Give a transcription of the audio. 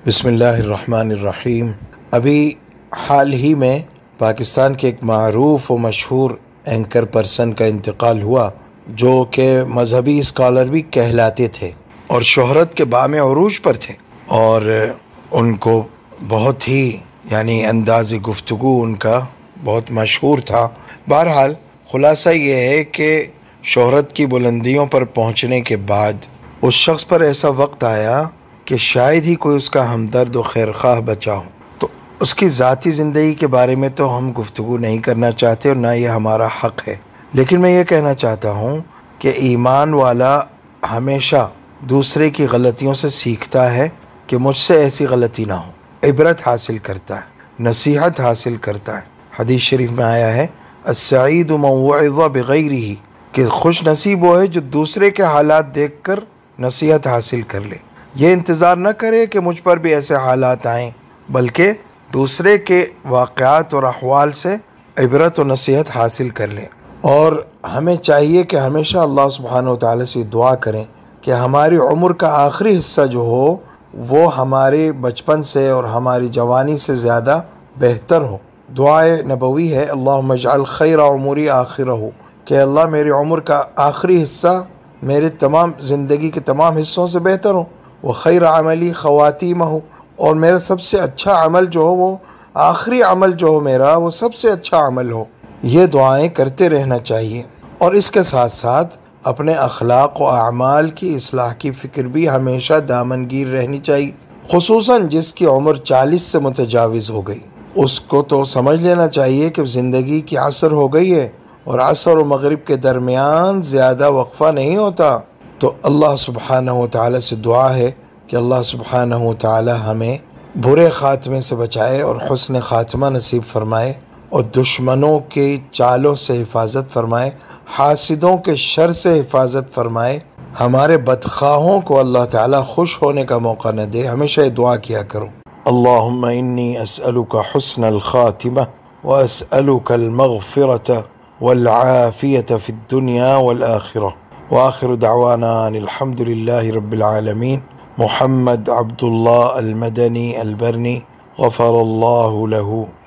بسم اللہ الرحمن الرحیم۔ ابھی حال ہی میں پاکستان کے ایک معروف و مشہور اینکر پرسن کا انتقال ہوا جو کہ مذہبی اسکالر بھی کہلاتے تھے اور شہرت کے بام عروج پر تھے، اور ان کو بہت ہی انداز گفتگو ان کا بہت مشہور تھا۔ بہرحال خلاصہ یہ ہے کہ شہرت کی بلندیوں پر پہنچنے کے بعد اس شخص پر ایسا وقت آیا کہ شاید ہی کوئی اس کا ہمدرد و خیرخواہ بچا ہو۔ تو اس کی ذاتی زندگی کے بارے میں تو ہم گفتگو نہیں کرنا چاہتے اور نہ یہ ہمارا حق ہے، لیکن میں یہ کہنا چاہتا ہوں کہ ایمان والا ہمیشہ دوسرے کی غلطیوں سے سیکھتا ہے کہ مجھ سے ایسی غلطی نہ ہو، عبرت حاصل کرتا ہے، نصیحت حاصل کرتا ہے۔ حدیث شریف میں آیا ہے السعید من وعظ بغیرہ، کہ خوش نصیب وہ ہے جو دوسرے کے حالات دیکھ کر نصیحت حاصل کر لے۔ یہ انتظار نہ کرے کہ مجھ پر بھی ایسے حالات آئیں، بلکہ دوسرے کے واقعات اور احوال سے عبرت و نصیحت حاصل کر لیں۔ اور ہمیں چاہیے کہ ہمیشہ اللہ سبحانہ وتعالی سے دعا کریں کہ ہماری عمر کا آخری حصہ جو ہو وہ ہمارے بچپن سے اور ہماری جوانی سے زیادہ بہتر ہو۔ دعائے نبوی ہے اللہم اجعل خیر عمری آخرہ، کہ اللہ میری عمر کا آخری حصہ میرے تمام زندگی کے تمام حصوں سے بہتر ہو، وخیر عملی خواتیمہ، اور میرا سب سے اچھا عمل جو ہو وہ آخری عمل جو ہو میرا وہ سب سے اچھا عمل ہو۔ یہ دعائیں کرتے رہنا چاہیے، اور اس کے ساتھ ساتھ اپنے اخلاق و اعمال کی اصلاح کی فکر بھی ہمیشہ دامنگیر رہنی چاہیے، خصوصاً جس کی عمر 40 سے متجاوز ہو گئی۔ اس کو تو سمجھ لینا چاہیے کہ زندگی کی عصر ہو گئی ہے اور عصر و مغرب کے درمیان زیادہ وقفہ نہیں ہوتا۔ تو اللہ سبحانہ وتعالی سے دعا ہے کہ اللہ سبحانہ وتعالی ہمیں برے خاتمے سے بچائے اور حسن خاتمہ نصیب فرمائے، اور دشمنوں کے چالوں سے حفاظت فرمائے، حاسدوں کے شر سے حفاظت فرمائے، ہمارے بدخواہوں کو اللہ تعالی خوش ہونے کا موقع نہ دے۔ ہمیشہ یہ دعا کیا کرو اللہم انی اسألک حسن الخاتمہ واسألک المغفرۃ والعافیۃ فی الدنیا والآخرہ، وآخر دعوانا ان الحمد للہ رب العالمین۔ محمد عبداللہ المدنی البرنی غفر اللہ لہ۔